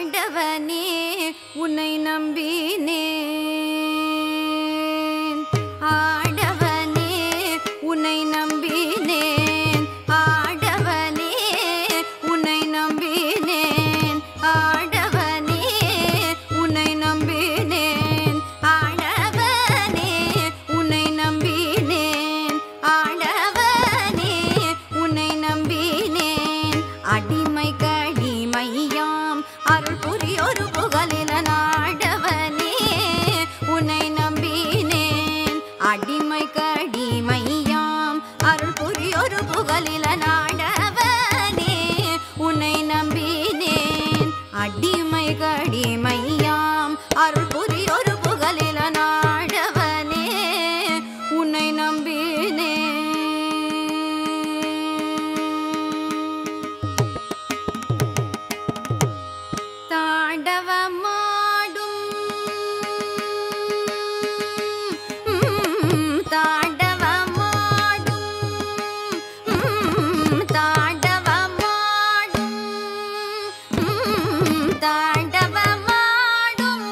ஆண்டவனே உன்னை நம்பினேன் ஆண்டவனே உன்னை நம்பினேன் ஆண்டவனே உன்னை நம்பினேன் ஆண்டவனே உன்னை நம்பினேன் ஆண்டவனே உன்னை நம்பினேன் ஆண்டவனே உன்னை நம்பினேன் அடிமை கடிமையாம் அருள் புரியொரு புகழில நாடவனே உன்னை நம்பினேன் அடிமை கடிமையாம் அருள் புரியொரு புகழில நாடவனே உன்னை நம்பினேன் அடிமை கடிமையாம் அருள் புரியொரு புகழில நாடவனே உன்னை நம்பினேன் தாண்டவமாடும் தாண்டவமாடும் தாண்டவமாடும் தாண்டவமாடும்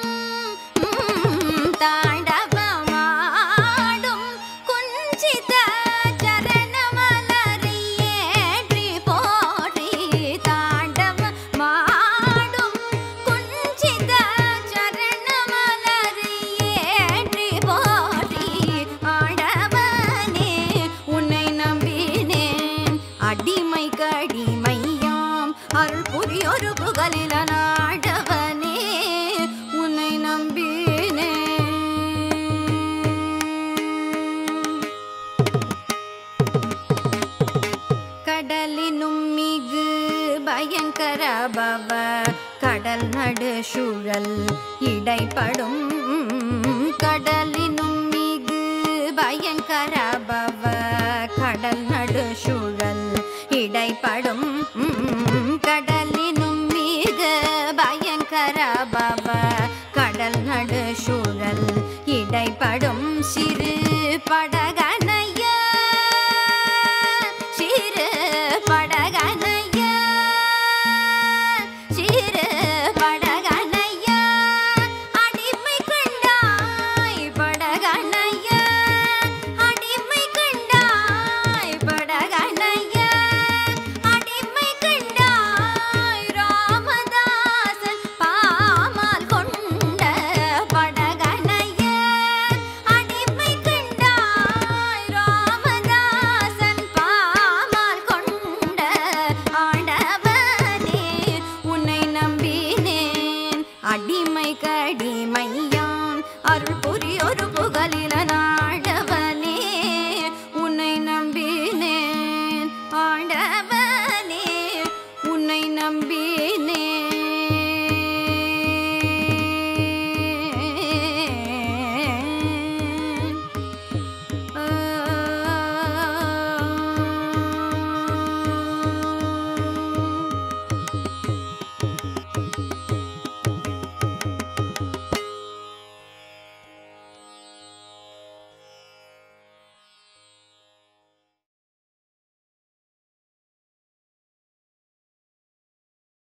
தாண்டவமாடும் குஞ்சித சரணமலரியேற்றி போற்றி தாண்டவமாடும் குஞ்சித சரணமலரியேற்றி போற்றி ஆண்டவனே உன்னை நம்பினேன் அடிமை கடிமையாம் அருள் புரியொரு புகழில நாடவனே உன்னை நம்பினேன் கடலினும் மிகு பயங்கர பவ கடல் நடு சுழல் இடைப்படும்